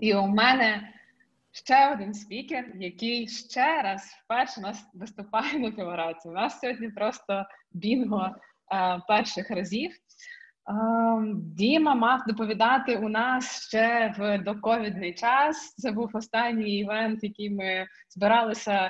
І у мене ще один спікер, який ще раз вперше нас виступає на півраці. У нас сьогодні просто бінго перших разів. Діма мав доповідати у нас ще в доковідний час. Це був останній івент, який ми збиралися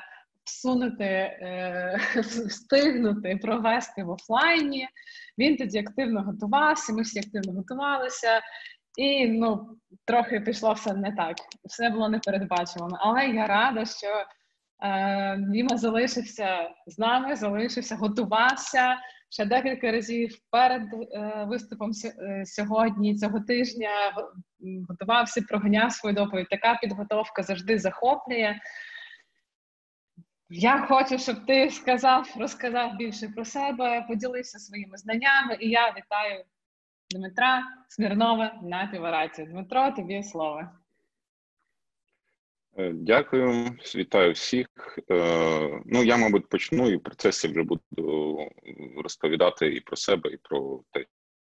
встигнути провести в офлайні. Він тоді активно готувався, ми всі активно готувалися. І, трохи пішло все не так. Все було непередбачувано. Але я рада, що Діма залишився з нами, готувався ще декілька разів перед виступом сьогодні, цього тижня, готувався, проганяв свою доповідь. Така підготовка завжди захоплює. Я хочу, щоб ти розказав більше про себе, поділився своїми знаннями, і я вітаю Дмитра Смірнова на півраці. Дмитро, тобі слово. Дякую, вітаю всіх. Я, мабуть, почну і в процесі вже буду розповідати і про себе, і про те.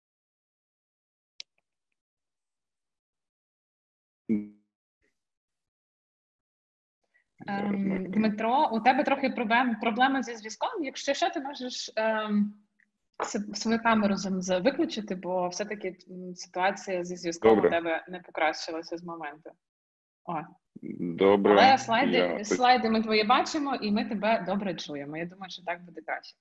Дмитро, у тебе трохи проблеми зі зв'язком. Якщо що, ти можеш свою камеру виключити, бо все-таки ситуація зі зв'язком у тебе не покращилася з моменту. Добре. Але слайди ми твої бачимо, і ми тебе добре чуємо. Я думаю, що так буде краще.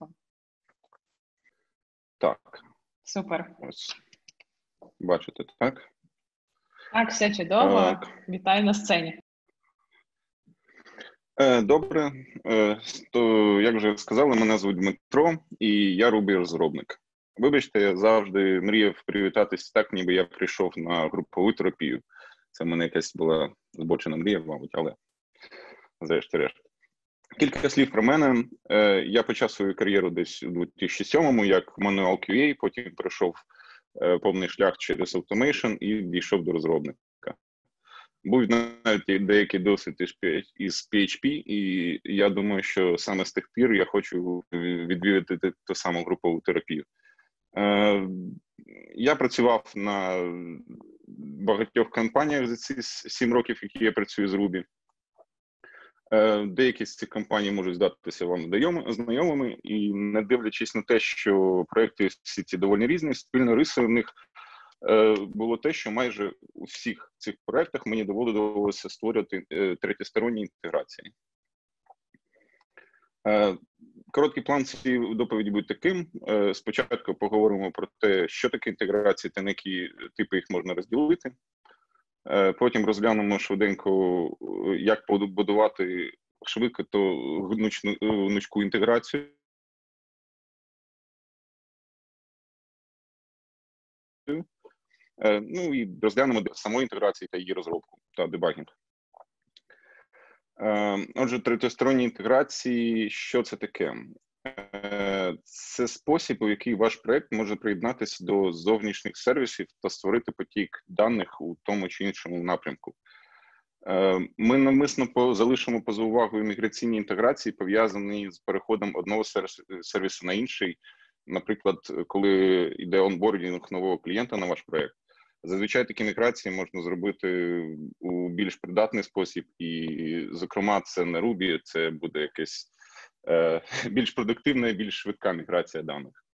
Так. Супер. Ось. Бачите, так? Так, все чудово. Вітаю на сцені. Добре. То, як вже сказали, мене звуть Дмитро, і я Ruby-розробник. Вибачте, я завжди мріяв привітатись так, ніби я прийшов на групову терапію. Це в мене якась була збочена мрія, мабуть, але зрешті-решт. Кілька слів про мене. Я почав свою кар'єру десь у 2007-му як мануал QA, потім пройшов повний шлях через Automation і дійшов до розробника. Був навіть деякий досвід із PHP, і я думаю, що саме з тих пір я хочу відвідати ту саму групову терапію. Я працював на багатьох компаніях за ці 7 років, які я працюю з Ruby. Деякі з цих компаній можуть здатися вам знайомими, і не дивлячись на те, що проекти всі ці доволі різні, спільною рисою в них було те, що майже у всіх цих проектах мені доводилося створювати третьосторонні інтеграції. Короткий план цієї доповіді буде таким. Спочатку поговоримо про те, що таке інтеграції та на які типи їх можна розділити. Потім розглянемо швиденько, як побудувати швидко то гнучку інтеграцію. І розглянемо самої інтеграції та її розробку та дебагінг. Отже, третьосторонні інтеграції, що це таке? Це спосіб, у який ваш проєкт може приєднатися до зовнішніх сервісів та створити потік даних у тому чи іншому напрямку. Ми навмисно залишимо поза увагою міграційні інтеграції, пов'язані з переходом одного сервісу на інший, наприклад, коли йде онбордінг нового клієнта на ваш проєкт. Зазвичай такі міграції можна зробити у більш придатний спосіб, і, зокрема, це не Ruby, це буде якась більш продуктивна і більш швидка міграція даних.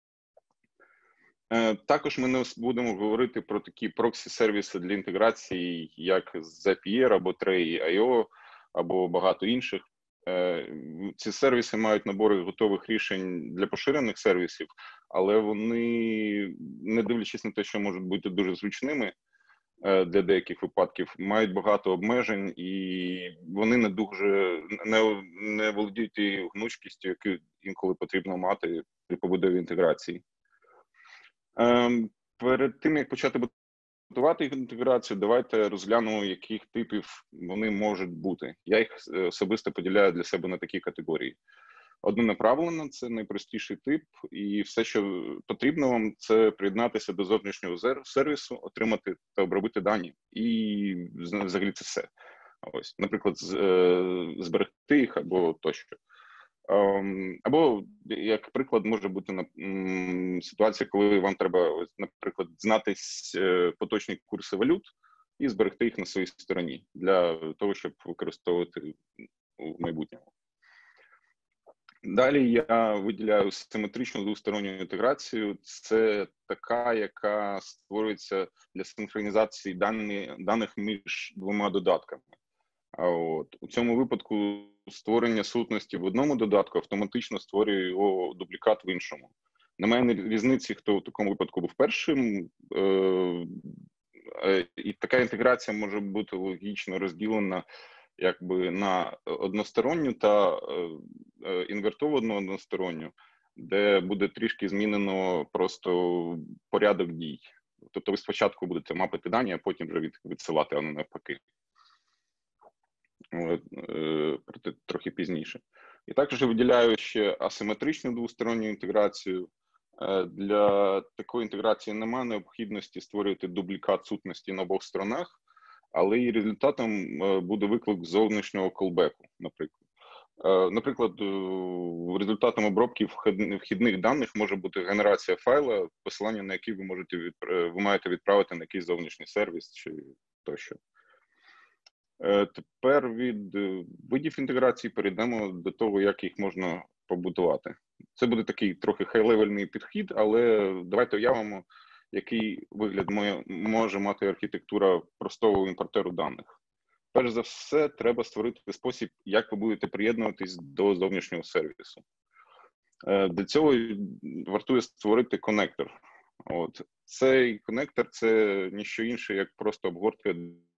Також ми не будемо говорити про такі проксі-сервіси для інтеграції, як Zapier або Tray.io, або багато інших. Ці сервіси мають набори готових рішень для поширених сервісів, але вони, не дивлячись на те, що можуть бути дуже зручними для деяких випадків, мають багато обмежень, і вони не володіють тією гнучкістю, яку інколи потрібно мати при побудові інтеграції. Перед тим, як почати будувати інтеграцію, давайте розглянемо, яких типів вони можуть бути. Я їх особисто поділяю для себе на такі категорії. Однонаправлена – це найпростіший тип, і все, що потрібно вам, це приєднатися до зовнішнього сервісу, отримати та обробити дані, і взагалі це все. Ось, наприклад, зберегти їх або тощо. Або, як приклад, може бути ситуація, коли вам треба, наприклад, знати поточні курси валют, і зберегти їх на своїй стороні для того, щоб використовувати у майбутньому. Далі я виділяю симетричну двосторонню інтеграцію. Це така, яка створюється для синхронізації даних між двома додатками. У цьому випадку створення сутності в одному додатку автоматично створює його дублікат в іншому. Немає різниці, хто в такому випадку був першим, і така інтеграція може бути логічно розділена якби на односторонню та інвертовану односторонню, де буде трішки змінено просто порядок дій. Тобто ви спочатку будете мапити дані, а потім вже відсилати, а не навпаки. Проте трохи пізніше. І також виділяю ще асиметричну двосторонню інтеграцію. Для такої інтеграції немає необхідності створювати дублікат сутності на обох сторонах, але і результатом буде виклик зовнішнього колбеку, наприклад. Наприклад, результатом обробки вхідних даних може бути генерація файла, посилання на який ви маєте відправити на якийсь зовнішній сервіс чи тощо. Тепер від видів інтеграції перейдемо до того, як їх можна побудувати. Це буде такий трохи хай-левельний підхід, але давайте уявимо, який вигляд може мати архітектура простого імпортеру даних. Перш за все, треба створити спосіб, як ви будете приєднуватись до зовнішнього сервісу. Для цього вартує створити коннектор. Цей коннектор – це ніщо інше, як просто обгортка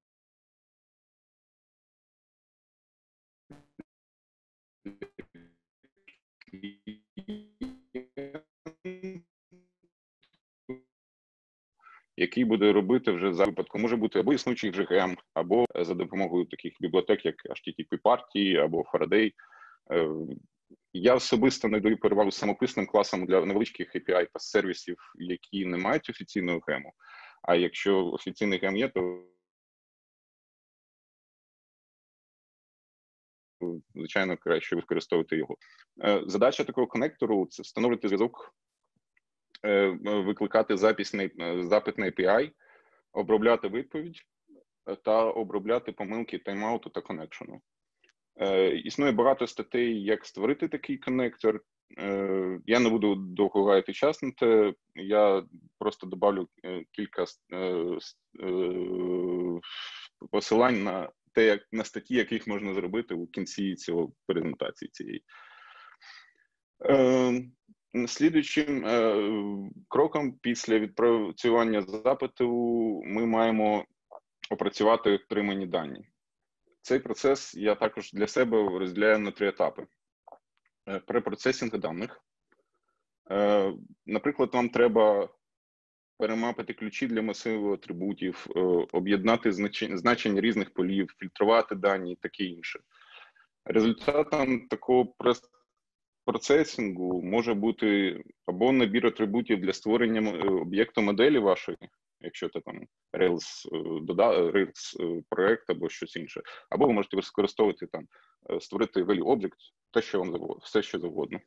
який буде робити вже за випадком. Може бути або існуючий GGM, або за допомогою таких бібліотек, як HTTP-партії або Faraday. Я особисто надаю перевагу самописним класам для невеличких API та сервісів, які не мають офіційного гему. А якщо офіційний гем є, то звичайно, краще використовувати його. Задача такого коннектору – це встановлювати зв'язок, викликати запит на API, обробляти відповідь та обробляти помилки тайм-ауту та коннекшену. Існує багато статей, як створити такий коннектор. Я не буду довго гаяти час на те, я просто добавлю кілька посилань на те, на статті, яких можна зробити у кінці цього презентації цієї. Слідуючим кроком після відпрацювання запиту ми маємо опрацювати отримані дані. Цей процес я також для себе розділяю на 3 етапи. Препроцесінг даних. Наприклад, вам треба перемапити ключі для масиву атрибутів, об'єднати значення різних полів, фільтрувати дані і таке інше. Результатом такого процесінгу може бути або набір атрибутів для створення об'єкту моделі вашої, якщо це там Rails проект або щось інше, або ви можете використовувати там, створити value object, те, що вам завгодно, все, що завгодно.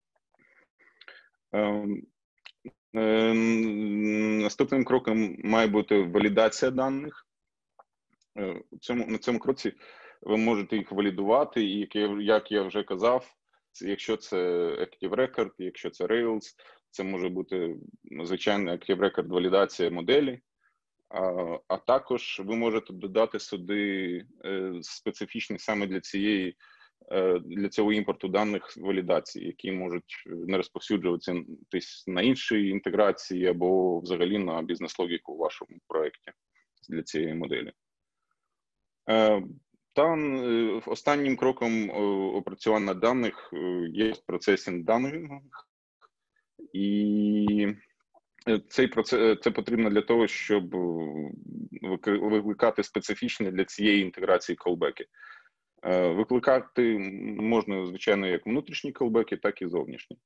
Наступним кроком має бути валідація даних. На цьому кроці ви можете їх валідувати, і як я вже казав, якщо це Active Record, якщо це Rails, це може бути звичайна Active Record валідація моделі, а також ви можете додати сюди специфічні саме для цього імпорту даних валідації, які можуть не розповсюджуватися на інші інтеграції або взагалі на бізнес-логіку у вашому проєкті для цієї моделі. Та останнім кроком опрацювання даних є процесінг даних, і це потрібно для того, щоб викликати специфічні для цієї інтеграції колбеки. Викликати можна, звичайно, як внутрішні колбеки, так і зовнішні.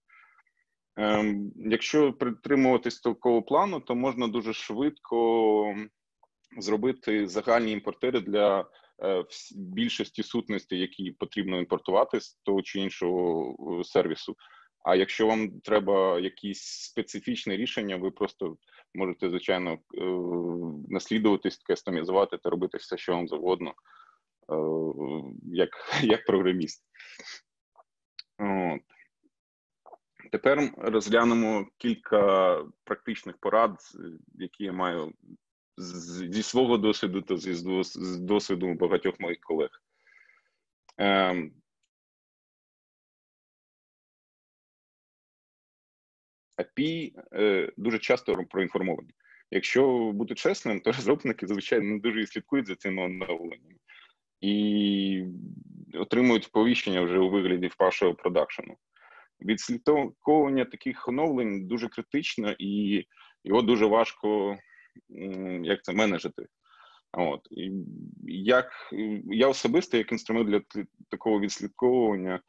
Якщо притримуватись такого плану, то можна дуже швидко зробити загальні імпортери для більшості сутностей, які потрібно імпортувати з того чи іншого сервісу. А якщо вам треба якісь специфічне рішення, ви просто можете, звичайно, наслідуватись, кастомізувати та робити все, що вам завгодно, як програміст. От. Тепер розглянемо кілька практичних порад, які я маю зі свого досвіду та з досвіду багатьох моїх колег. API дуже часто проінформовані. Якщо бути чесним, то розробники, звичайно, не дуже і слідкують за цими оновленнями. І отримують сповіщення вже у вигляді вашого продакшену. Відслідковування таких оновлень дуже критично, і його дуже важко менеджити. От. І я особисто, як інструмент для такого відслідковування,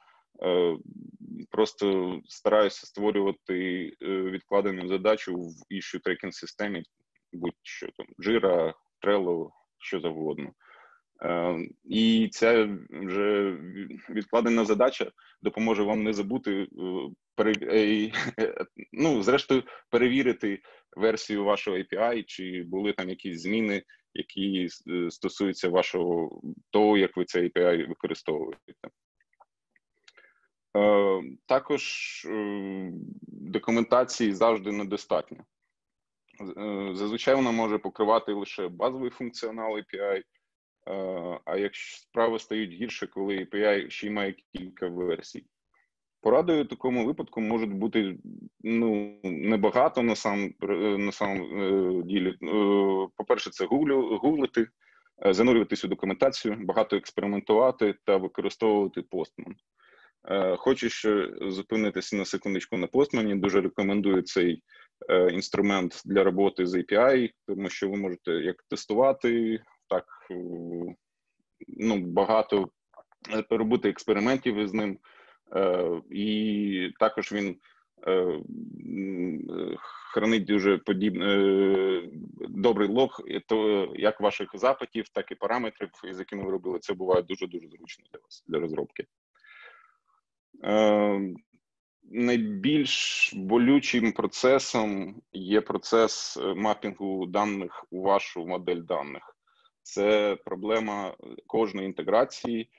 просто стараюся створювати відкладену задачу в issue tracking системі, будь-що там, Jira, Trello, що завгодно. І ця вже відкладена задача допоможе вам не забути, зрештою, перевірити версію вашого API, чи були там якісь зміни, які стосуються того, як ви цей API використовуєте. Також документації завжди недостатньо. Зазвичай вона може покривати лише базовий функціонал API, а якщо справи стають гірше, коли API ще й має кілька версій. Порадою в такому випадку можуть бути небагато на самому ділі. По-перше, це гуглити, занурюватись у документацію, багато експериментувати та використовувати Postman. Хочу ще зупинитися на секундочку на Postman. Дуже рекомендую цей інструмент для роботи з API, тому що ви можете як тестувати, так багато робити експериментів із ним. І також він хранить дуже добрий лог, як ваших запитів, так і параметрів, з якими ви робили. Це буває дуже-дуже зручно для вас, для розробки. Найбільш болючим процесом є процес мапінгу даних у вашу модель даних. Це проблема кожної інтеграції.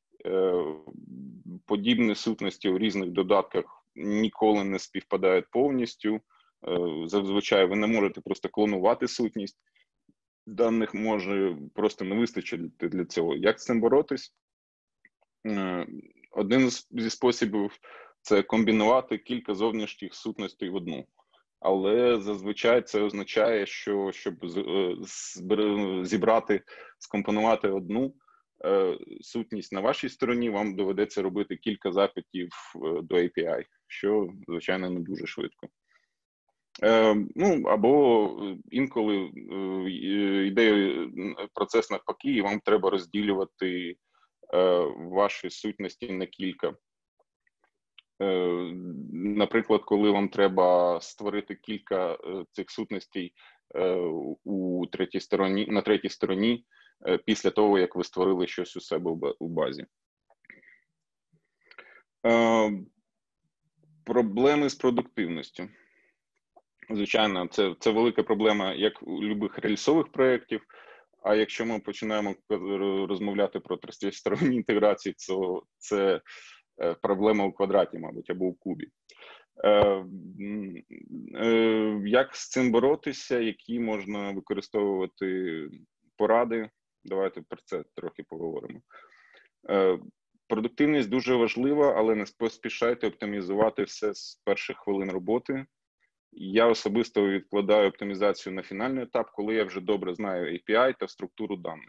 Подібні сутності у різних додатках ніколи не співпадають повністю. Зазвичай ви не можете просто клонувати сутність. Даних може просто не вистачити для цього. Як з цим боротись? Один зі способів – це комбінувати кілька зовнішніх сутностей в одну. Але зазвичай це означає, що щоб скомпонувати одну сутність на вашій стороні, вам доведеться робити кілька запитів до API, що, звичайно, не дуже швидко. Або інколи йде процес навпаки, і вам треба розділювати ваші сутності на кілька. Наприклад, коли вам треба створити кілька цих сутностей на третій стороні, після того, як ви створили щось у себе у базі. Проблеми з продуктивністю. Звичайно, це велика проблема як у будь-яких рельсових проєктів, а якщо ми починаємо розмовляти про тристоронні інтеграції, то це проблема у квадраті, мабуть, або у кубі. Як з цим боротися, які можна використовувати поради? Давайте про це трохи поговоримо. Продуктивність дуже важлива, але не поспішайте оптимізувати все з перших хвилин роботи. Я особисто відкладаю оптимізацію на фінальний етап, коли я вже добре знаю API та структуру даних.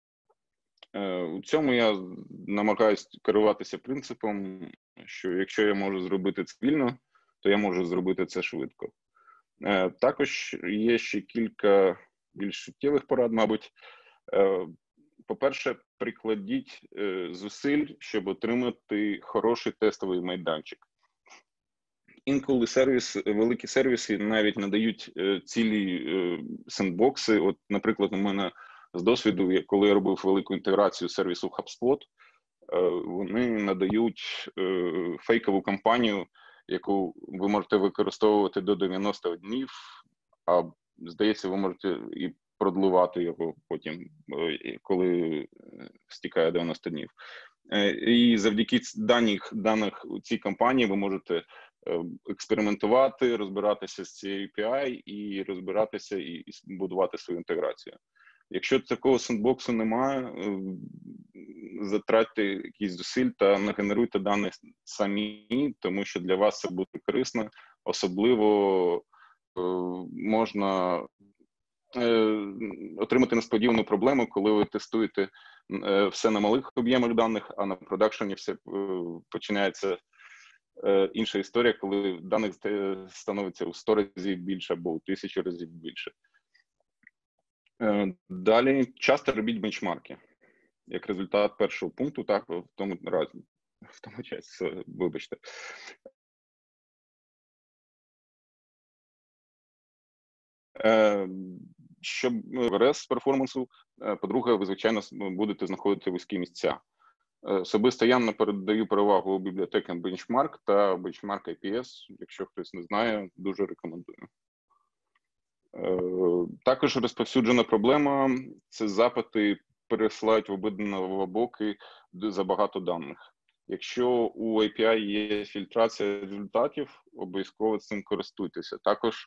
У цьому я намагаюся керуватися принципом, що якщо я можу зробити це вільно, то я можу зробити це швидко. Також є ще кілька більш суттєвих порад, мабуть. По-перше, прикладіть зусиль, щоб отримати хороший тестовий майданчик. Інколи великі сервіси навіть надають цілі сендбокси. От, наприклад, у мене з досвіду, коли я робив велику інтеграцію сервісу HubSpot, вони надають фейкову кампанію, яку ви можете використовувати до 90 днів, а здається, ви можете і продлувати його потім, коли стікає 90 днів. І завдяки даних у цій компанії ви можете експериментувати, розбиратися з цією API і розбиратися і будувати свою інтеграцію. Якщо такого сендбоксу немає, затратьте якісь зусиль та нагенеруйте дані самі, тому що для вас це буде корисно. Особливо можна отримати несподівану проблему, коли ви тестуєте все на малих об'ємах даних, а на продакшені все починається інша історія, коли даних становиться у 100 разів більше або у 1000 разів більше. Далі, часто робіть бенчмарки. Як результат першого пункту, так, в тому часі, вибачте. Щоб РС перформансу, по-друге, ви, звичайно, будете знаходити вузькі місця. Особисто я передаю перевагу бібліотекам Benchmark та Benchmark IPS. Якщо хтось не знає, дуже рекомендую. Також розповсюджена проблема – це запити пересилають в обидва боки забагато даних. Якщо у API є фільтрація результатів, обов'язково цим користуйтеся. Також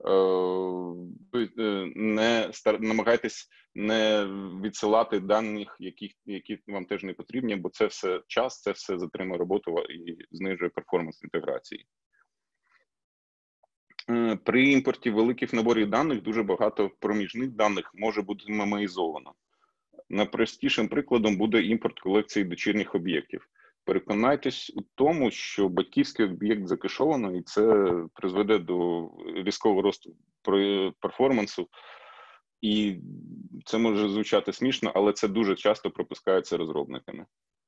намагайтесь не відсилати даних, які вам теж не потрібні, бо це все час, це все затримує роботу і знижує перформанс інтеграції. При імпорті великих наборів даних дуже багато проміжних даних може бути мемоїзовано. Найпростішим прикладом буде імпорт колекції дочірніх об'єктів. Переконайтесь у тому, що батьківський об'єкт закешовано, і це призведе до різкого росту перформансу. І це може звучати смішно, але це дуже часто пропускається розробниками.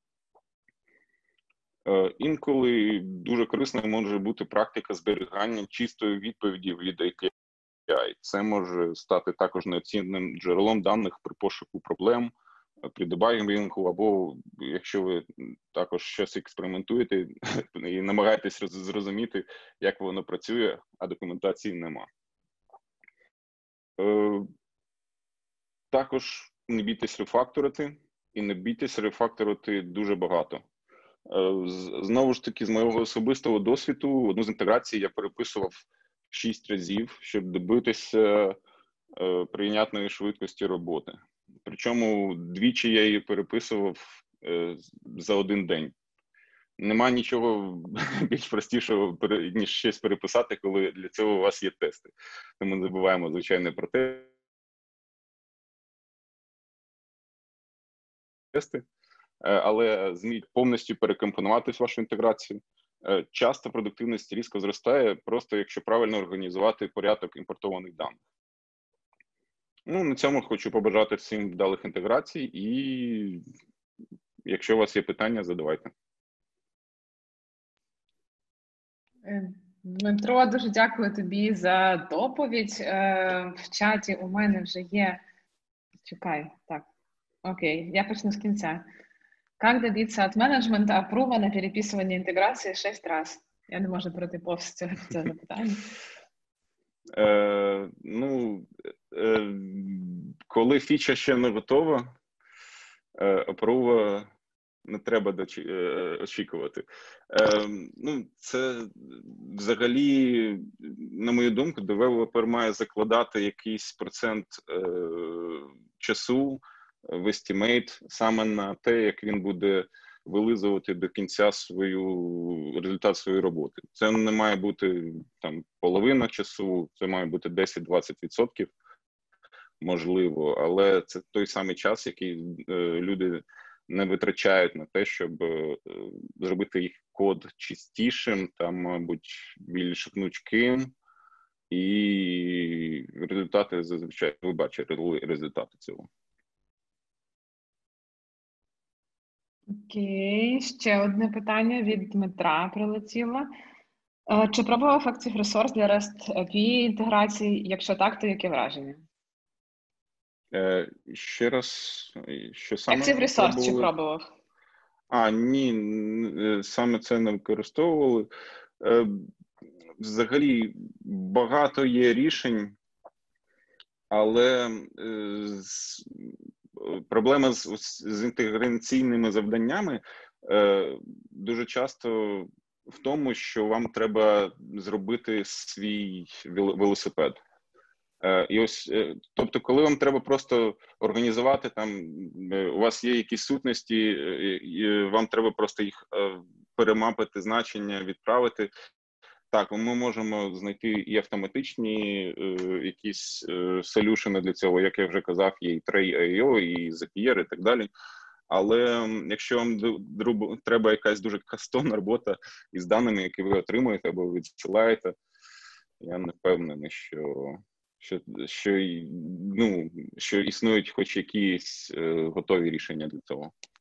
Інколи дуже корисною може бути практика зберігання чистої відповіді від API. Це може стати також неоцінним джерелом даних при пошуку проблем, при дебагінгу, або якщо ви також щось експериментуєте і намагаєтесь зрозуміти, як воно працює, а документації нема. Також не бійтесь рефакторити, і не бійтесь рефакторити дуже багато. Знову ж таки, з моєго особистого досвіду, одну з інтеграцій я переписував 6 разів, щоб добитися прийнятної швидкості роботи. Причому двічі я її переписував за один день. Нема нічого більш простішого, ніж щось переписати, коли для цього у вас є тести. Тому не забуваємо, звичайно, про тести. Але зміть повністю перекомпонувати вашу інтеграцію. Часто продуктивність різко зростає, просто якщо правильно організувати порядок імпортованих даних. Ну, на цьому хочу побажати всім вдалих інтеграцій, і якщо у вас є питання, задавайте. Дмитро, дуже дякую тобі за доповідь. В чаті у мене вже є... Чекай, так. Окей, я почну з кінця. Как добиться от менеджмента апрува на переписывание интеграции 6 раз? Я не можу пройти повз це запитання. Коли фіча ще не готова, апрува не треба очікувати. Це взагалі, на мою думку, девелопер має закладати якийсь процент часу в estimate саме на те, як він буде вилизувати до кінця результат своєї роботи. Це не має бути там половина часу, це має бути 10-20%, можливо, але це той самий час, який люди не витрачають на те, щоб зробити їх код чистішим, там, мабуть, більш гнучким, і результати зазвичай, ви бачите результати цього. Окей, ще одне питання від Дмитра прилетіло. Чи пробував Active Resource для REST API інтеграції? Якщо так, то яке враження? Ще раз, що саме Active Resource пробували? Чи пробував? Ні, саме це не використовували. Взагалі багато є рішень, але проблема з інтеграційними завданнями дуже часто в тому, що вам треба зробити свій велосипед. І ось, тобто, коли вам треба просто організувати, там, у вас є якісь сутності, і вам треба просто їх перемапити, значення, відправити. Так, ми можемо знайти і автоматичні якісь солюшени для цього, як я вже казав, є і Tray.io, і Zapier, і так далі. Але якщо вам треба якась дуже кастомна робота із даними, які ви отримуєте або відсилаєте, я не впевнений, що існують хоч якісь готові рішення для цього.